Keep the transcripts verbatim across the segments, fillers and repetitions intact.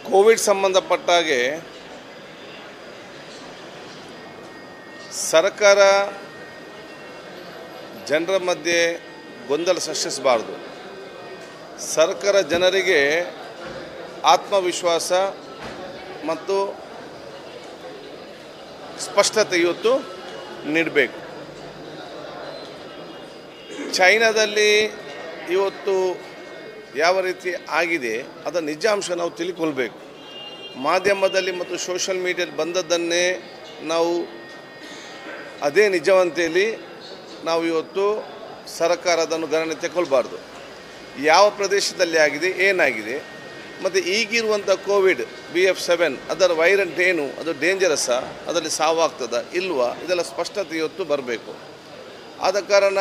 Covid ಸಂಬಂಧಪಟ್ಟಾಗೆ ಸರ್ಕಾರ ಜನರ ಮಧ್ಯೆ ಗೊಂದಲ ಸೃಷ್ಟಿಸಬಾರದು. ಸರ್ಕಾರ ಜನರಿಗೆ ಆತ್ಮವಿಶ್ವಾಸ ಮತ್ತು ಸ್ಪಷ್ಟತೆ ಇವತ್ತು ನೀಡಬೇಕು. ಚೈನಾದಲ್ಲಿ ಇವತ್ತು ಯಾವ ರೀತಿ ಆಗಿದೆ ಅದರ ನಿಜಾಂಶ ನಾವು ತಿಳ್ಕೊಳ್ಬೇಕು. ಮಾಧ್ಯಮದಲ್ಲಿ ಮತ್ತು ಸೋಷಿಯಲ್ ಮೀಡಿಯಲ್ಲಿ ಬಂದದ್ದನ್ನೇ ನಾವು ಅದೇ ನಿಜವಂತೆಯಲ್ಲಿ ನಾವು ಇವತ್ತು ಸರ್ಕಾರ ಅದನ್ನು ಗಣನೆ ತಗೊಳ್ಬಾರ್ದು. ಯಾವ ಪ್ರದೇಶದಲ್ಲಿ ಆಗಿದೆ, ಏನಾಗಿದೆ, ಮತ್ತು ಈಗಿರುವಂಥ ಕೋವಿಡ್ ಬಿ ಎಫ್ ಸೆವೆನ್ ಅದರ ವೈರಂಟ್ ಏನು, ಅದು ಡೇಂಜರಸ್ಸಾ, ಅದರಲ್ಲಿ ಸಾವಾಗ್ತದ ಇಲ್ವಾ, ಇದೆಲ್ಲ ಸ್ಪಷ್ಟತೆ ಇವತ್ತು ಬರಬೇಕು. ಆದ ಕಾರಣ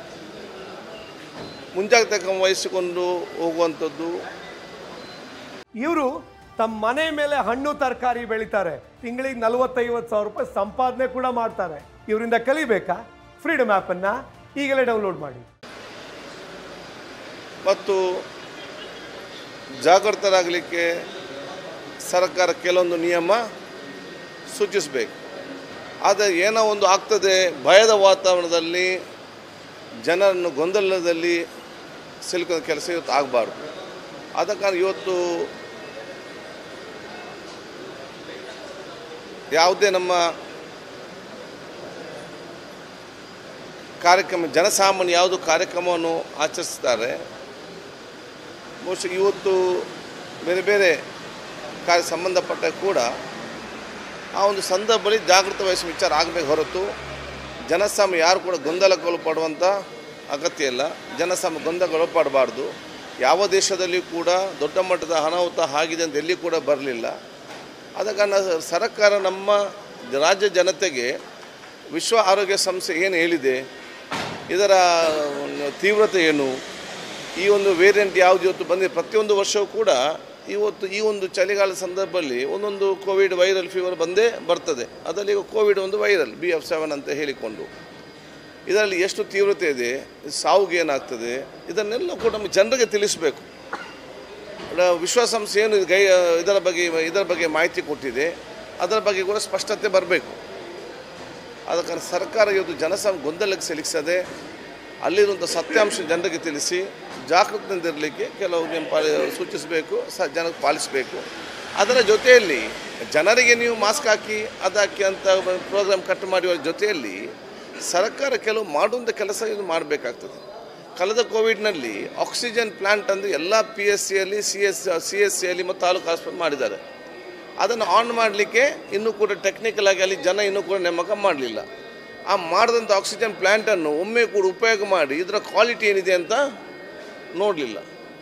ಮುಂಜಾಗ್ರತೆ ಕ್ರಮ ವಹಿಸಿಕೊಂಡು ಹೋಗುವಂಥದ್ದು. ಇವರು ತಮ್ಮ ಮನೆ ಮೇಲೆ ಹಣ್ಣು ತರಕಾರಿ ಬೆಳೀತಾರೆ, ತಿಂಗಳಿಗೆ ನಲವತ್ತೈವತ್ತು ಸಾವಿರ ರೂಪಾಯಿ ಸಂಪಾದನೆ ಕೂಡ ಮಾಡ್ತಾರೆ. ಇವರಿಂದ ಕಲಿಬೇಕಾ? ಫ್ರೀಡಮ್ ಆ್ಯಪನ್ನು ಈಗಲೇ ಡೌನ್ಲೋಡ್ ಮಾಡಿ ಮತ್ತು ಜಾಗೃತರಾಗಲಿಕ್ಕೆ ಸರ್ಕಾರ ಕೆಲವೊಂದು ನಿಯಮ ಸೂಚಿಸಬೇಕು. ಆದರೆ ಏನೋ ಒಂದು ಆಗ್ತದೆ, ಭಯದ ವಾತಾವರಣದಲ್ಲಿ ಜನರನ್ನು ಗೊಂದಲದಲ್ಲಿ ಸಿಲುಕೋ ಕೆಲಸ ಇವತ್ತು ಆಗಬಾರ್ದು. ಆದ ಕಾರಣ ಇವತ್ತು ಯಾವುದೇ ನಮ್ಮ ಕಾರ್ಯಕ್ರಮ ಜನಸಾಮಾನ್ಯ ಯಾವುದು ಕಾರ್ಯಕ್ರಮವನ್ನು ಆಚರಿಸ್ತಾರೆ, ಬಹುಶಃ ಇವತ್ತು ಬೇರೆ ಬೇರೆ ಕಾರ್ಯ ಸಂಬಂಧಪಟ್ಟ ಕೂಡ ಆ ಒಂದು ಸಂದರ್ಭದಲ್ಲಿ ಜಾಗೃತ ವಹಿಸುವ ವಿಚಾರ ಆಗಬೇಕು ಹೊರತು ಜನಸಾಮಾನ್ಯ ಯಾರು ಕೂಡ ಗೊಂದಲಗೊಳಪಡುವಂಥ ಅಗತ್ಯ ಇಲ್ಲ. ಜನಸಾಮಾನ್ಯ ಗೊಂದಲಗೊಳಪಡಬಾರ್ದು. ಯಾವ ದೇಶದಲ್ಲಿಯೂ ಕೂಡ ದೊಡ್ಡ ಮಟ್ಟದ ಅನಾಹುತ ಆಗಿದೆ ಅಂತ ಎಲ್ಲಿ ಕೂಡ ಬರಲಿಲ್ಲ. ಆದ ಕಾರಣ ಸರ್ಕಾರ ನಮ್ಮ ರಾಜ್ಯ ಜನತೆಗೆ ವಿಶ್ವ ಆರೋಗ್ಯ ಸಂಸ್ಥೆ ಏನು ಹೇಳಿದೆ, ಇದರ ತೀವ್ರತೆ ಏನು, ಈ ಒಂದು ವೇರಿಯಂಟ್ ಯಾವುದು ಇವತ್ತು ಬಂದಿದೆ. ಪ್ರತಿಯೊಂದು ವರ್ಷವೂ ಕೂಡ ಇವತ್ತು ಈ ಒಂದು ಚಳಿಗಾಲದ ಸಂದರ್ಭದಲ್ಲಿ ಒಂದೊಂದು ಕೋವಿಡ್ ವೈರಲ್ ಫೀವರ್ ಬಂದೇ ಬರ್ತದೆ. ಅದರಲ್ಲಿ ಈಗ ಕೋವಿಡ್ ಒಂದು ವೈರಲ್ ಬಿ ಎಫ್ ಸೆವೆನ್ ಅಂತ ಹೇಳಿಕೊಂಡು ಇದರಲ್ಲಿ ಎಷ್ಟು ತೀವ್ರತೆ ಇದೆ, ಸಾವುಗೆ ಏನಾಗ್ತದೆ, ಇದನ್ನೆಲ್ಲ ಕೂಡ ನಮ್ಮ ಜನರಿಗೆ ತಿಳಿಸಬೇಕು. ವಿಶ್ವಸಂಸ್ಥೆ ಏನು ಗೈ ಇದರ ಬಗ್ಗೆ ಇದರ ಬಗ್ಗೆ ಮಾಹಿತಿ ಕೊಟ್ಟಿದೆ, ಅದರ ಬಗ್ಗೆ ಕೂಡ ಸ್ಪಷ್ಟತೆ ಬರಬೇಕು. ಆದ ಕಾರಣ ಸರ್ಕಾರ ಇವತ್ತು ಜನಸಾಮಾನ್ಯ ಗೊಂದಲಕ್ಕೆ ಸಿಲುಕಿಸದೆ ಅಲ್ಲಿರುವಂಥ ಸತ್ಯಾಂಶ ಜನರಿಗೆ ತಿಳಿಸಿ ಜಾಗೃತಿಯಿಂದಿರಲಿಕ್ಕೆ ಕೆಲವು ನಿಯಮ ಪಾಲಿ ಸೂಚಿಸಬೇಕು, ಸ ಜನಕ್ಕೆ ಪಾಲಿಸಬೇಕು. ಅದರ ಜೊತೆಯಲ್ಲಿ ಜನರಿಗೆ ನೀವು ಮಾಸ್ಕ್ ಹಾಕಿ ಅದು ಹಾಕಿ ಅಂತ ಪ್ರೋಗ್ರಾಮ್ ಕಟ್ ಮಾಡುವ ಜೊತೆಯಲ್ಲಿ ಸರ್ಕಾರ ಕೆಲವು ಮಾಡುವಂಥ ಕೆಲಸ ಇದು ಮಾಡಬೇಕಾಗ್ತದೆ. ಕಳೆದ ಕೋವಿಡ್ನಲ್ಲಿ ಆಕ್ಸಿಜನ್ ಪ್ಲ್ಯಾಂಟ್ ಅಂದರೆ ಎಲ್ಲ ಪಿ ಎಸ್ ಸಿಯಲ್ಲಿ ಸಿ ಎಸ್ ಸಿ ಎಸ್ ಸಿಯಲ್ಲಿ ಮತ್ತು ತಾಲೂಕು ಆಸ್ಪತ್ರೆ ಮಾಡಿದ್ದಾರೆ. ಅದನ್ನು ಆನ್ ಮಾಡಲಿಕ್ಕೆ ಇನ್ನೂ ಕೂಡ ಟೆಕ್ನಿಕಲ್ ಆಗಿ ಅಲ್ಲಿ ಜನ ಇನ್ನೂ ಕೂಡ ನೇಮಕ ಮಾಡಲಿಲ್ಲ. ಆ ಮಾಡಿದಂಥ ಆಕ್ಸಿಜನ್ ಪ್ಲ್ಯಾಂಟನ್ನು ಒಮ್ಮೆ ಕೂಡ ಉಪಯೋಗ ಮಾಡಿ ಇದರ ಕ್ವಾಲಿಟಿ ಏನಿದೆ ಅಂತ ನೋಡಲಿಲ್ಲ.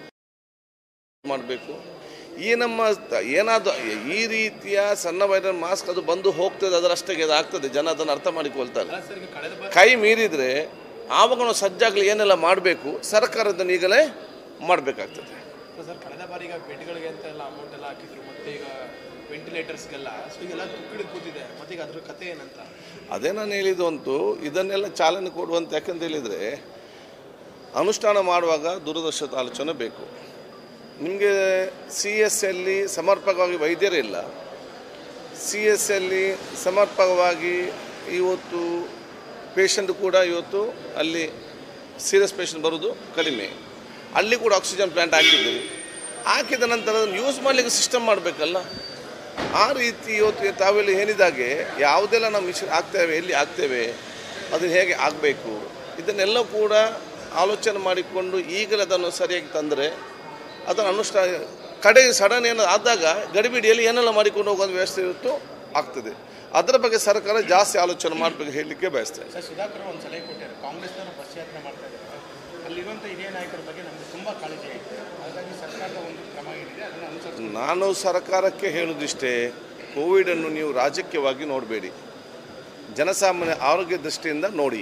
ಮಾಡಬೇಕು. ಈ ನಮ್ಮ ಏನಾದರೂ ಈ ರೀತಿಯ ಸಣ್ಣ ವೈರಲ್ ಮಾಸ್ಕ್ ಅದು ಬಂದು ಹೋಗ್ತದೆ, ಅದರಷ್ಟೇ ಅದು ಆಗ್ತದೆ, ಜನ ಅದನ್ನು ಅರ್ಥ ಮಾಡಿಕೊಳ್ತಾರೆ. ಕೈ ಮೀರಿದರೆ ಆವಾಗ ನಾವು ಸಜ್ಜಾಗಲಿ ಏನೆಲ್ಲ ಮಾಡಬೇಕು, ಸರ್ಕಾರದನ್ನು ಈಗಲೇ ಮಾಡಬೇಕಾಗ್ತದೆ. ಸರ್, ಕಳೆದ ಬಾರಿ ಈಗ ಬೆಡ್ಗಳಿಗೆ ಅಂತ ಎಲ್ಲ ಅಮೌಂಟ್ ಎಲ್ಲ ಹಾಕಿದ್ರು, ಮತ್ತು ಈಗ ವೆಂಟಿಲೇಟರ್ಸ್ಗೆಲ್ಲ ಸೊ ಈಗೆಲ್ಲ ತುಕ್ಕಿಡಿದು ಕೂತಿದೆ, ಮತ್ತು ಈಗ ಅದ್ರ ಕಥೆ ಏನಂತ ಅದೇ ನಾನು ಹೇಳಿದ್ದು ಅಂತೂ ಇದನ್ನೆಲ್ಲ ಚಾಲನೆ ಕೊಡುವಂತ. ಯಾಕಂತ ಹೇಳಿದರೆ ಅನುಷ್ಠಾನ ಮಾಡುವಾಗ ದೂರದರ್ಶದ ಆಲೋಚನೆ ಬೇಕು. ನಿಮಗೆ ಸಿ ಎಸ್ ಅಲ್ಲಿ ಸಮರ್ಪಕವಾಗಿ ವೈದ್ಯರಿಲ್ಲ, ಸಿ ಎಸ್ ಅಲ್ಲಿ ಸಮರ್ಪಕವಾಗಿ ಇವತ್ತು ಪೇಷಂಟ್ ಕೂಡ ಇವತ್ತು ಅಲ್ಲಿ ಸೀರಿಯಸ್ ಪೇಷಂಟ್ ಬರೋದು ಕಡಿಮೆ. ಅಲ್ಲಿ ಕೂಡ ಆಕ್ಸಿಜನ್ ಪ್ಲ್ಯಾಂಟ್ ಹಾಕಿದ್ದೀರಿ, ಹಾಕಿದ ನಂತರ ಅದನ್ನು ಯೂಸ್ ಮಾಡಲಿಕ್ಕೆ ಸಿಸ್ಟಮ್ ಮಾಡಬೇಕಲ್ಲ. ಆ ರೀತಿ ಇವತ್ತು ತಾವೆಲ್ಲ ಏನಿದಾಗೆ ಯಾವುದೆಲ್ಲ ನಾವು ಮಿಷನ್ ಆಗ್ತೇವೆ, ಎಲ್ಲಿ ಆಗ್ತೇವೆ, ಅದನ್ನು ಹೇಗೆ ಆಗಬೇಕು, ಇದನ್ನೆಲ್ಲ ಕೂಡ ಆಲೋಚನೆ ಮಾಡಿಕೊಂಡು ಈಗಲೇ ಅದನ್ನು ಸರಿಯಾಗಿ ತಂದರೆ ಅದನ್ನು ಅನುಷ್ಠಾನ ಕಡೆ ಸಡನ್ ಏನಾದ್ರು ಆದಾಗ ಗಡಿಬಿಡಿಯಲ್ಲಿ ಏನೆಲ್ಲ ಮಾಡಿಕೊಂಡು ಹೋಗೋದು ವ್ಯವಸ್ಥೆ ಇವತ್ತು ಆಗ್ತದೆ. ಅದರ ಬಗ್ಗೆ ಸರ್ಕಾರ ಜಾಸ್ತಿ ಆಲೋಚನೆ ಮಾಡಬೇಕು ಹೇಳಲಿಕ್ಕೆ ಬಯಸ್ತೇನೆ. ಸರ್, ಸುಧಾಕರ್ ಒಂದು ಸಲಹೆ ಕೊಟ್ಟಿದ್ದಾರೆ, ಕಾಂಗ್ರೆಸ್ನವರು ಬಸ್ ಯಾತ್ರೆ ಮಾಡ್ತಾ ಇದ್ದಾರೆ, ಅಲ್ಲಿರುವಂಥ ಹಿರಿಯ ನಾಯಕರ ಬಗ್ಗೆ ನಮಗೆ ತುಂಬ ಕಾಳಜಿ ಆಯಿತು, ಹಾಗಾಗಿ ಸರ್ಕಾರದ ಒಂದು ಕ್ರಮ ಏನಿದೆ ಅದನ್ನು ಅನುಸರಿಸಿ. ನಾನು ಸರ್ಕಾರಕ್ಕೆ ಹೇಳೋದಿಷ್ಟೇ, ಕೋವಿಡನ್ನು ನೀವು ರಾಜಕೀಯವಾಗಿ ನೋಡಬೇಡಿ, ಜನಸಾಮಾನ್ಯ ಆರೋಗ್ಯ ದೃಷ್ಟಿಯಿಂದ ನೋಡಿ.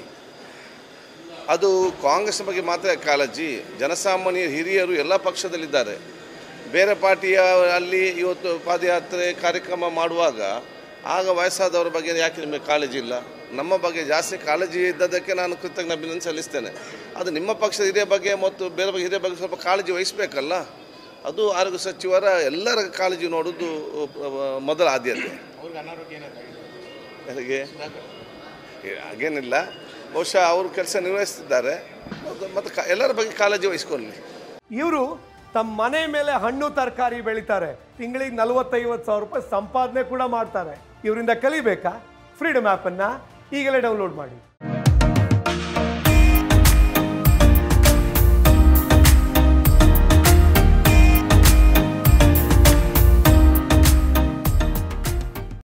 ಅದು ಕಾಂಗ್ರೆಸ್ ಬಗ್ಗೆ ಮಾತ್ರ ಕಾಳಜಿ, ಜನಸಾಮಾನ್ಯ ಹಿರಿಯರು ಎಲ್ಲ ಪಕ್ಷದಲ್ಲಿದ್ದಾರೆ. ಬೇರೆ ಪಾರ್ಟಿಯ ಅಲ್ಲಿ ಇವತ್ತು ಪಾದಯಾತ್ರೆ ಕಾರ್ಯಕ್ರಮ ಮಾಡುವಾಗ ಆಗ ವಯಸ್ಸಾದವರ ಬಗ್ಗೆ ಯಾಕೆ ನಿಮಗೆ ಕಾಳಜಿ ಇಲ್ಲ? ನಮ್ಮ ಬಗ್ಗೆ ಜಾಸ್ತಿ ಕಾಳಜಿ ಇದ್ದದಕ್ಕೆ ನಾನು ಕೃತಜ್ಞ ಅಭಿನಂದನೆ ಸಲ್ಲಿಸ್ತೇನೆ. ಅದು ನಿಮ್ಮ ಪಕ್ಷದ ಹಿರಿಯ ಬಗ್ಗೆ ಮತ್ತು ಬೇರೆ ಬಗ್ಗೆ ಹಿರಿಯ ಬಗ್ಗೆ ಸ್ವಲ್ಪ ಕಾಳಜಿ ವಹಿಸಬೇಕಲ್ಲ. ಅದು ಆರೋಗ್ಯ ಸಚಿವರ ಎಲ್ಲರ ಕಾಳಜಿ ನೋಡೋದು ಮೊದಲ ಆದ್ಯತೆ. ಅವ್ರಿಗೆ ಅನಾರೋಗ್ಯ ಏನಾಗಿದೆ ನನಗೆ ಹಾಗೇನಿಲ್ಲ, ಬಹುಶಃ ಅವರು ಕೆಲಸ ನಿರ್ವಹಿಸ್ತಿದ್ದಾರೆ ಮತ್ತು ಕ ಎಲ್ಲರ ಬಗ್ಗೆ ಕಾಳಜಿ ವಹಿಸ್ಕೊಳ್ಳಿ. ಇವರು ತಮ್ಮ ಮನೆ ಮೇಲೆ ಹಣ್ಣು ತರಕಾರಿ ಬೆಳೀತಾರೆ, ತಿಂಗಳಿಗೆ ನಲವತ್ತೈವತ್ತು ಸಾವಿರ ರೂಪಾಯಿ ಸಂಪಾದನೆ ಕೂಡ ಮಾಡ್ತಾರೆ. ಇವರಿಂದ ಕಲಿಬೇಕಾ? ಫ್ರೀಡಮ್ ಆ್ಯಪನ್ನು ಈಗಲೇ ಡೌನ್ಲೋಡ್ ಮಾಡಿ.